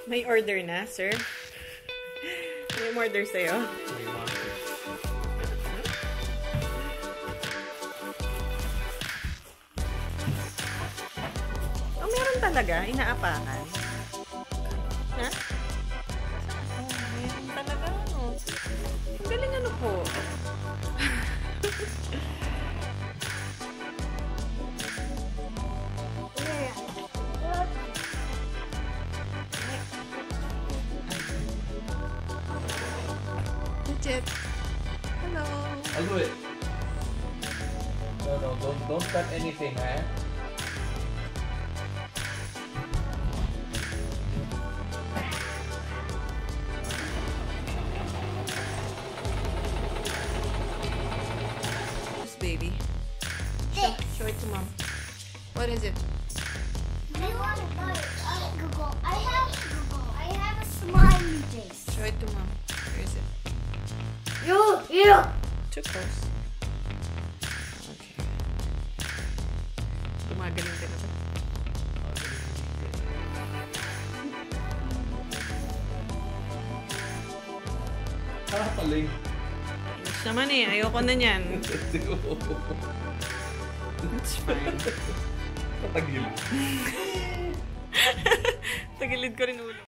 May order na, sir? May order sa'yo? Oh, meron talaga? Inaapakan? Ha? Oh, meron talaga, no? Ang galing ano po? Jet. Hello. I'll do it. No, don't cut anything, eh? This baby. Show it to mom. What is it? I want to buy it. Google. I have Google. I have a smiley face. Show it to mom. Where is it? You. Too close. Okay. Gumagaling ka na ba? Paling. Ayos naman eh. Ayoko na niyan. It's fine. Patagil. Tagilid ko rin ulo.